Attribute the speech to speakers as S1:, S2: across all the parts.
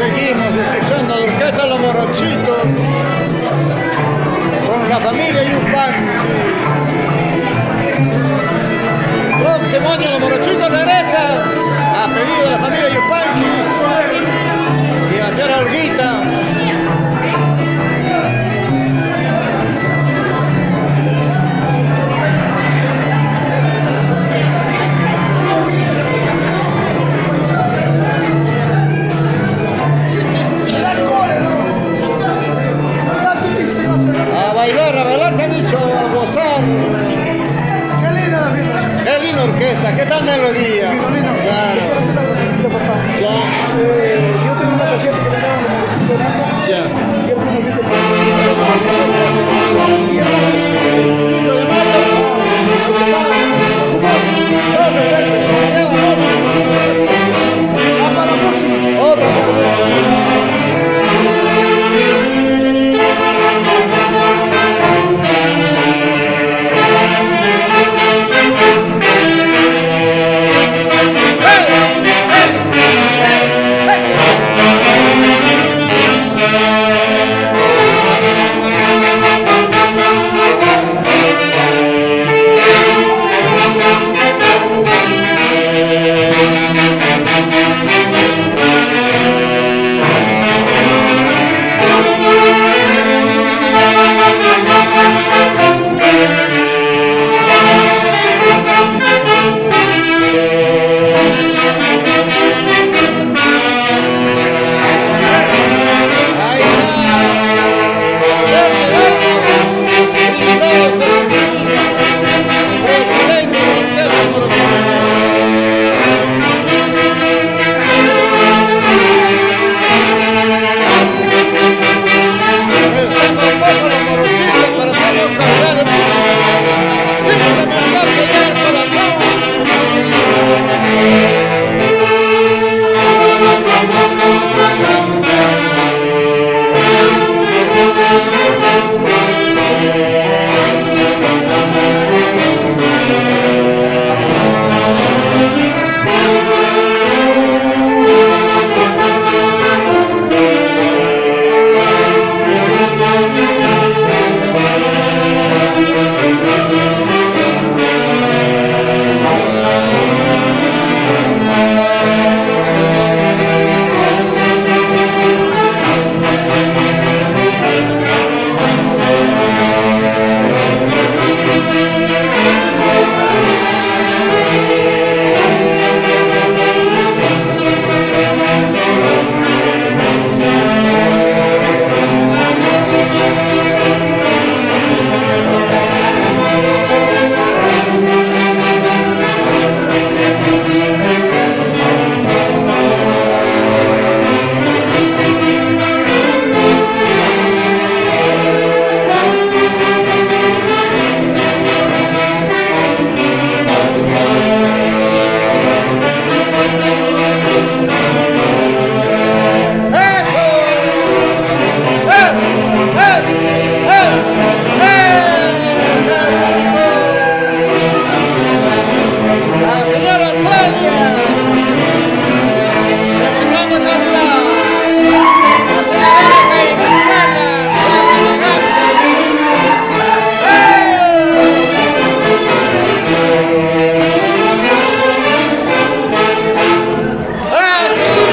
S1: seguimos escuchando la orquesta Los Morochitos con la familia Yupanqui. Próximo año Los Morochitos regresa a pedido de la familia Yupanqui y a hacer alguita. A bailar se ha dicho, a gozar.
S2: Qué linda la fiesta.
S1: Qué linda orquesta, qué tal melodía. Claro.
S2: Yo tengo una tarjeta que me daban de
S1: Ya.
S2: y el conociste para la próxima.
S1: Otra.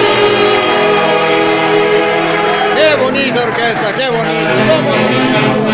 S1: Orquesta, qué bonito.